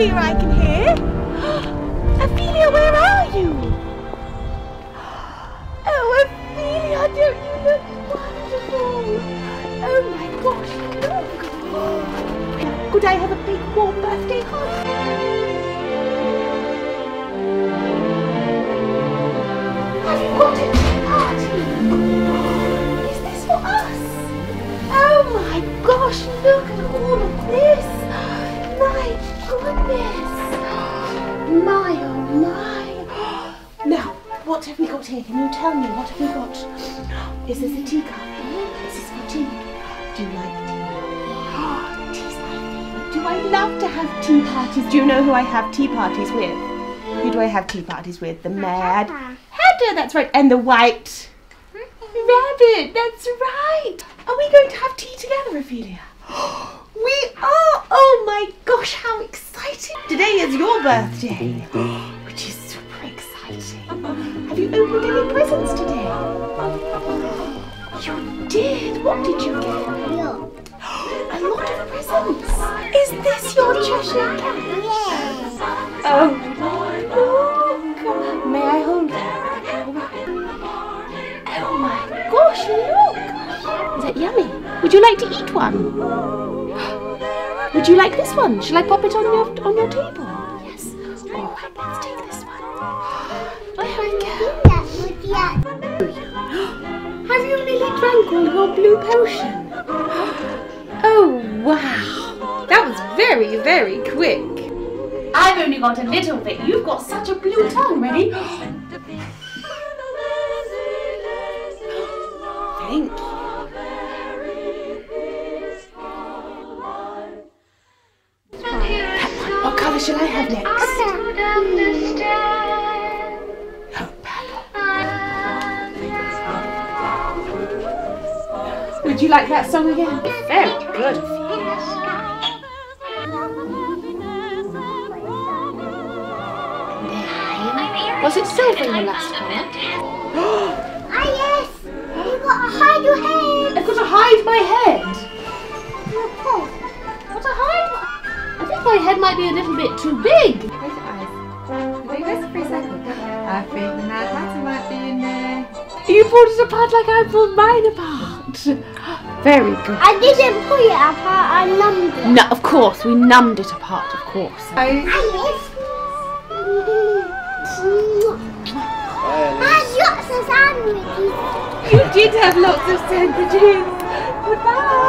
Ophelia I can hear. Ophelia, where are you? Oh, Ophelia, don't you look wonderful? Oh my gosh, look. Could I have a big warm birthday hug? Have you got a tea party? Is this for us? Oh my gosh, look at all of this. My goodness. My oh my. Now, what have we got here? Can you tell me? What have we got? Is this a teacup? This is for tea. Do you like tea? Tea's my favourite. Do I love to have tea parties? Do you know who I have tea parties with? Who do I have tea parties with? The Mad Hatter, that's right. And the White Rabbit, that's right. Are we going to have tea together, Ophelia? We are! Oh my gosh, how exciting! Today is your birthday, which is super exciting. Have you opened any presents today? You did? What did you get? A lot of presents. Is this your Cheshire Cat? Yes. Oh, look! May I hold it? Oh my gosh, look! Is that yummy? Would you like to eat one? Would you like this one? Shall I pop it on your table? Yes. All right, let's take this one. There we go. Have you nearly drank all your blue potion? Oh wow, that was very, very quick. I've only got a little bit. You've got such a blue tongue. Ready? Thank you. What colour shall I have next? Oh, purple. Would you like that song again? Very good. Was it silver in the last colour? Ah yes! You've got to hide your head! I've got to hide my head? What to hide? I think my head might be a little bit too big. Close your eyes. Wait, rest for a second. I think the Mad Hatter might be in there. You pulled it apart like I pulled mine apart. Very good. I didn't pull it apart, I numbed it. No, of course, we numbed it apart, of course. Ah yes! I had lots of sandwiches. You did have lots of sandwiches. Goodbye.